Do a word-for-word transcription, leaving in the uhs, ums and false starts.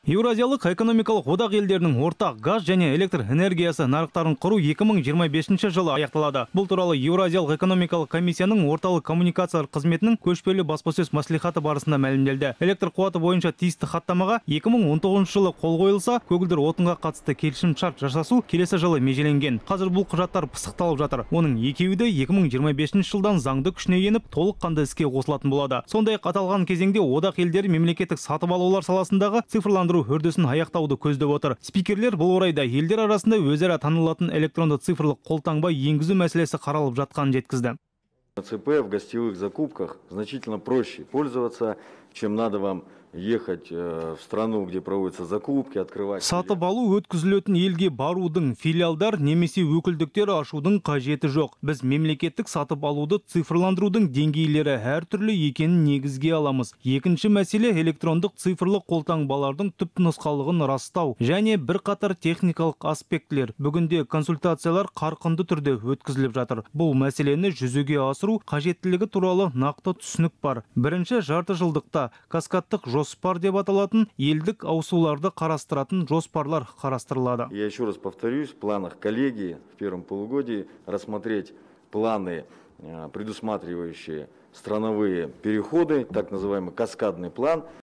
Еуразиялық экономикалық одақ елдерінің ортақ газ және электр энергиясы нарықтарын құру екі мың жиырма бесінші жылы аяқталады. Бұл туралы Еуразиялық экономикалық комиссияның орталық коммуникациялар қызметінің көшпелі баспасөз мәслихаты барысында мәлімделді. Электр қуаты бойынша тиісті хаттамаға екі мың он тоғызыншы жылы қол қойылса, көгілдір отынға қатысты келісім шарт жасасу келесі жылы межеленген. Қазір бұл құжаттар пысықталып жатыр. Оның екеуі де екі мың жиырма бесінші жылдан заңды күшіне еніп, толыққанды іске қосылатын болады. Сондай-ақ аталған кезеңде одақ елдері мемлекеттік сатып алулар саласындағы цифрландыру үрдісін аяқтауды көздеп отыр. Спикерлер бұл орайда елдер арасында өзара танылатын электронды цифрлық қолтаңба енгізу мәселесі қаралып жатқанын жеткізді. ЦП в гостевых закупках значительно проще пользоваться, чем надо вам ехать в страну, где проводятся закупки, открывать. Сатып алу өткізілетін елге барудың, филиалдар немесе өкілдіктер ашудың қажеті жоқ. Біз мемлекеттік сатып алуды цифрландырудың деңгейлері әртүрлі екенін негізге аламыз. Екінші мәселе электрондық цифрлық қолтаңбалардың түп нұсқалығын растау және бір қатар техникалық аспектілер. Бүгінде консультациялар қарқынды түрде өткізіліп жатыр. Бұл мәселені жүзеге асыру қажеттілігі туралы нақты түсінік бар. Бірінші жарты жылдықта каскадтық жоспар деп аталатын елдік ауысуларды қарастыратын жоспарлар қарастырылады. Я еще раз повторюсь, в планах коллегии в первом полугодии рассмотреть планы, предусматривающие страновые переходы, так называемый каскадный план.